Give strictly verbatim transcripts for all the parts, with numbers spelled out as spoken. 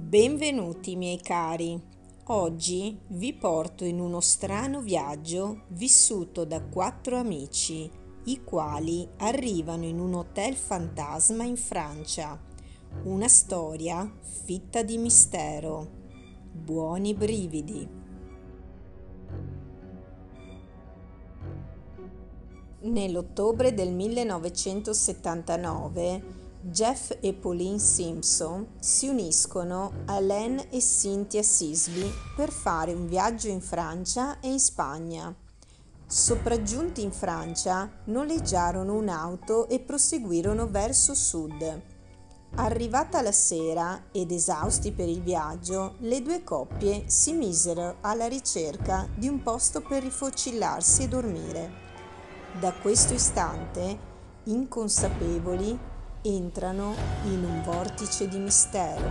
Benvenuti miei cari, oggi vi porto in uno strano viaggio vissuto da quattro amici, i quali arrivano in un hotel fantasma in Francia, una storia fitta di mistero. Buoni brividi! Nell'ottobre del millenovecentosettantanove Jeff e Pauline Simpson si uniscono a Len e Cynthia Sisby per fare un viaggio in Francia e in Spagna. Sopraggiunti in Francia, noleggiarono un'auto e proseguirono verso sud. Arrivata la sera ed esausti per il viaggio, le due coppie si misero alla ricerca di un posto per rifocillarsi e dormire. Da questo istante, inconsapevoli, entrano in un vortice di mistero.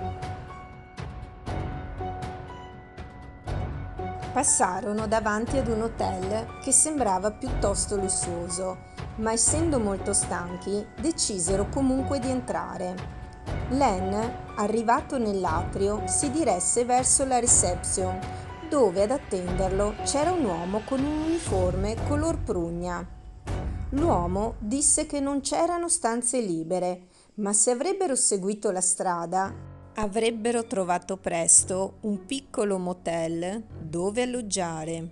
Passarono davanti ad un hotel che sembrava piuttosto lussuoso, ma essendo molto stanchi, decisero comunque di entrare. Len, arrivato nell'atrio, si diresse verso la reception, dove ad attenderlo c'era un uomo con un uniforme color prugna. L'uomo disse che non c'erano stanze libere, ma se avrebbero seguito la strada, avrebbero trovato presto un piccolo motel dove alloggiare.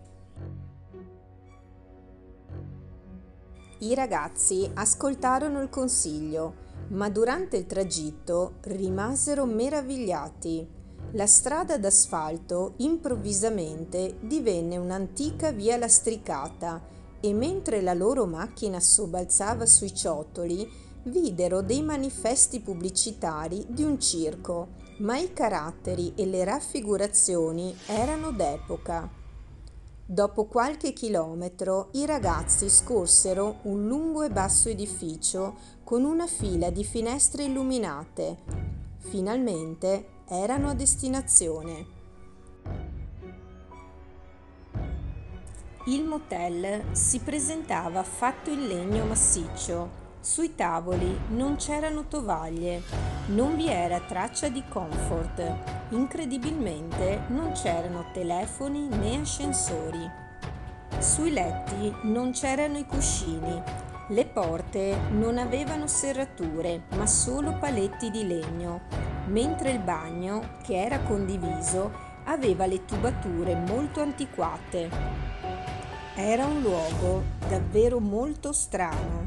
I ragazzi ascoltarono il consiglio, ma durante il tragitto rimasero meravigliati. La strada d'asfalto improvvisamente divenne un'antica via lastricata e mentre la loro macchina sobbalzava sui ciottoli, videro dei manifesti pubblicitari di un circo, ma i caratteri e le raffigurazioni erano d'epoca. Dopo qualche chilometro, i ragazzi scorsero un lungo e basso edificio con una fila di finestre illuminate. Finalmente erano a destinazione. Il motel si presentava fatto in legno massiccio. Sui tavoli non c'erano tovaglie, non vi era traccia di comfort. Incredibilmente non c'erano telefoni né ascensori. Sui letti non c'erano i cuscini. Le porte non avevano serrature, ma solo paletti di legno, mentre il bagno, che era condiviso, aveva le tubature molto antiquate. Era un luogo davvero molto strano.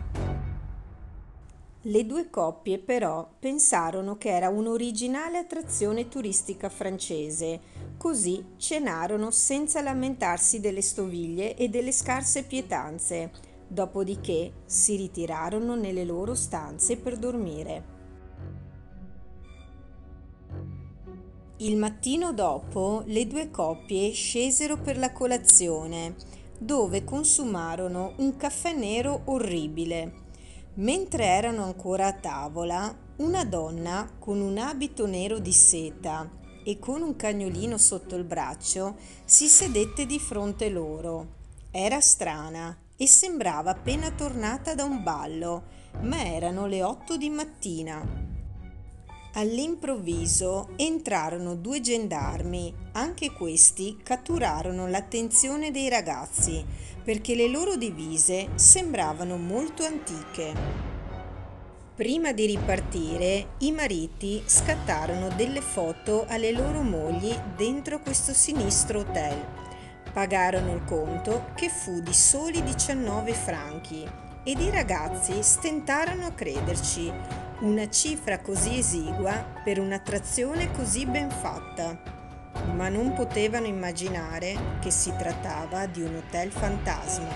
Le due coppie però pensarono che era un'originale attrazione turistica francese, così cenarono senza lamentarsi delle stoviglie e delle scarse pietanze, dopodiché si ritirarono nelle loro stanze per dormire. Il mattino dopo le due coppie scesero per la colazione, dove consumarono un caffè nero orribile. Mentre erano ancora a tavola, una donna con un abito nero di seta e con un cagnolino sotto il braccio si sedette di fronte loro. Era strana e sembrava appena tornata da un ballo, ma erano le otto di mattina. All'improvviso entrarono due gendarmi, anche questi catturarono l'attenzione dei ragazzi perché le loro divise sembravano molto antiche. Prima di ripartire, i mariti scattarono delle foto alle loro mogli dentro questo sinistro hotel. Pagarono il conto, che fu di soli diciannove franchi, ed i ragazzi stentarono a crederci. Una cifra così esigua per un'attrazione così ben fatta, ma non potevano immaginare che si trattava di un hotel fantasma.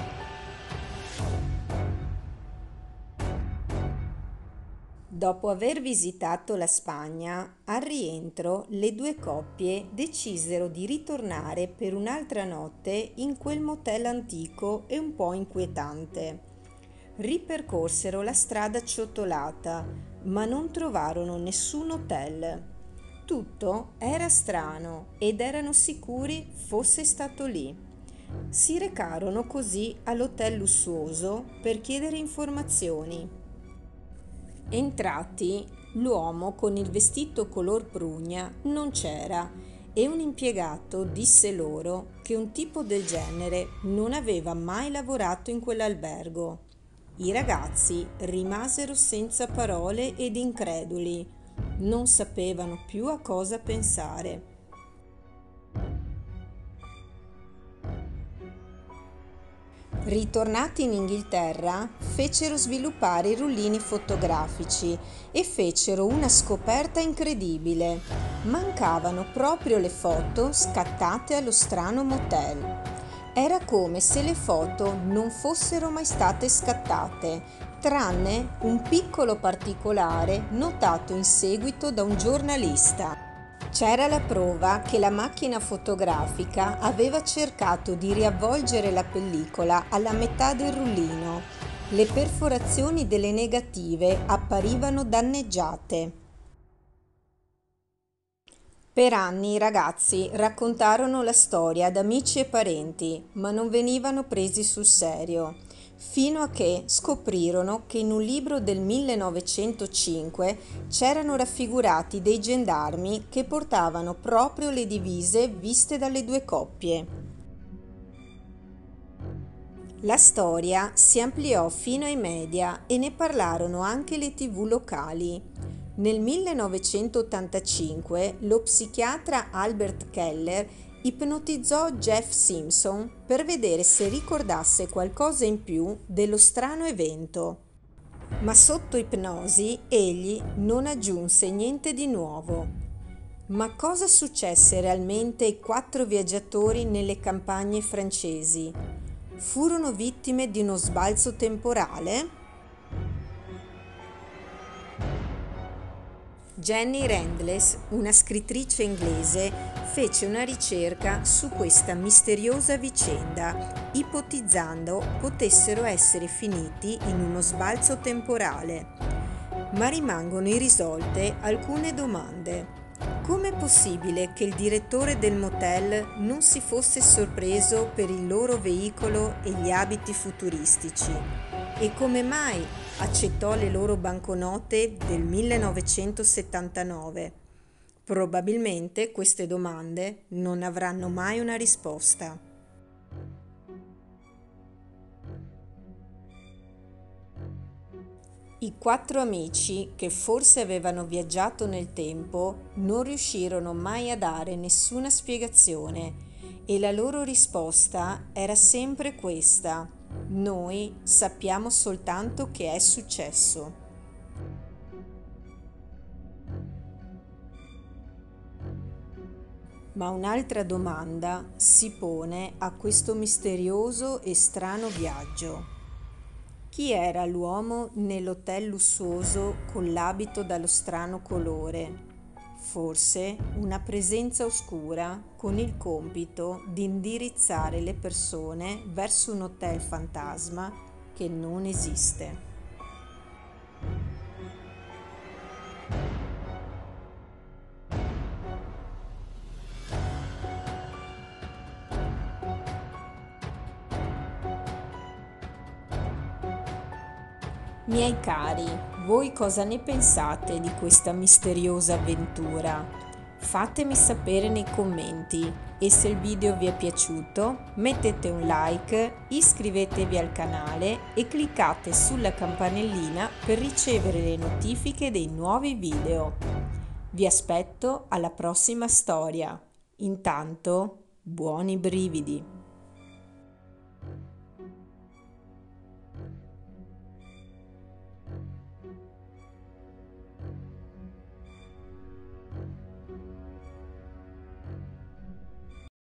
Dopo aver visitato la Spagna, al rientro le due coppie decisero di ritornare per un'altra notte in quel motel antico e un po' inquietante. Ripercorsero la strada ciottolata, ma non trovarono nessun hotel. Tutto era strano ed erano sicuri fosse stato lì. Si recarono così all'hotel lussuoso per chiedere informazioni. Entrati, L'uomo con il vestito color prugna non c'era e un impiegato disse loro che un tipo del genere non aveva mai lavorato in quell'albergo. I ragazzi rimasero senza parole ed increduli, non sapevano più a cosa pensare. Ritornati in Inghilterra, fecero sviluppare i rullini fotografici e fecero una scoperta incredibile. Mancavano proprio le foto scattate allo strano motel. Era come se le foto non fossero mai state scattate, tranne un piccolo particolare notato in seguito da un giornalista. C'era la prova che la macchina fotografica aveva cercato di riavvolgere la pellicola alla metà del rullino. Le perforazioni delle negative apparivano danneggiate. Per anni i ragazzi raccontarono la storia ad amici e parenti, ma non venivano presi sul serio, fino a che scoprirono che in un libro del millenovecentocinque c'erano raffigurati dei gendarmi che portavano proprio le divise viste dalle due coppie. La storia si ampliò fino ai media e ne parlarono anche le tivù locali. Nel millenovecentottantacinque lo psichiatra Albert Keller ipnotizzò Jeff Simpson per vedere se ricordasse qualcosa in più dello strano evento. Ma sotto ipnosi egli non aggiunse niente di nuovo. Ma cosa successe realmente ai quattro viaggiatori nelle campagne francesi? Furono vittime di uno sbalzo temporale? Jenny Randles, una scrittrice inglese, fece una ricerca su questa misteriosa vicenda, ipotizzando potessero essere finiti in uno sbalzo temporale. Ma rimangono irrisolte alcune domande. Com'è possibile che il direttore del motel non si fosse sorpreso per il loro veicolo e gli abiti futuristici? E come mai accettò le loro banconote del millenovecentosettantanove? Probabilmente queste domande non avranno mai una risposta. I quattro amici, che forse avevano viaggiato nel tempo, non riuscirono mai a dare nessuna spiegazione e la loro risposta era sempre questa: noi sappiamo soltanto che è successo. Ma un'altra domanda si pone a questo misterioso e strano viaggio. Chi era l'uomo nell'hotel lussuoso con l'abito dallo strano colore? Forse una presenza oscura con il compito di indirizzare le persone verso un hotel fantasma che non esiste. Miei cari, voi cosa ne pensate di questa misteriosa avventura? Fatemi sapere nei commenti e se il video vi è piaciuto mettete un like, iscrivetevi al canale e cliccate sulla campanellina per ricevere le notifiche dei nuovi video. Vi aspetto alla prossima storia. Intanto, buoni brividi!